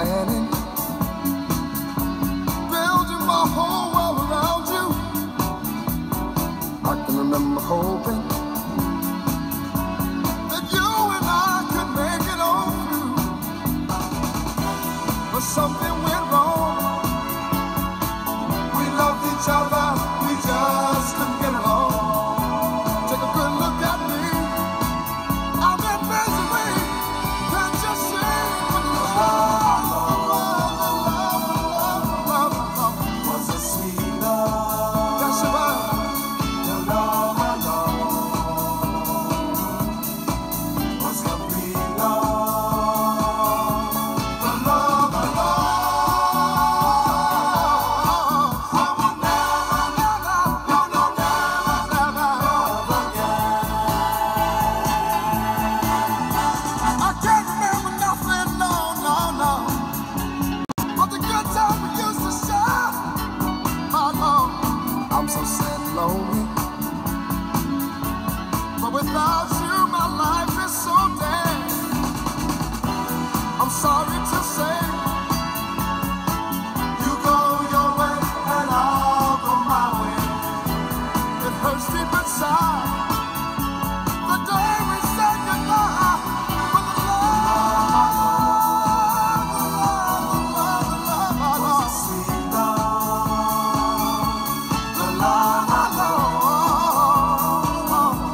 planning, building my whole world around you. I can remember hoping that you and I could make it on through, but something went wrong. We loved each other, we just couldn't get along. Take a good look at me, I'm in misery. Can't you see? But love was a sweet love. That's right. The love alone was complete love. The love alone. I'm so sad and lonely, but without you my life is so dead. I'm sorry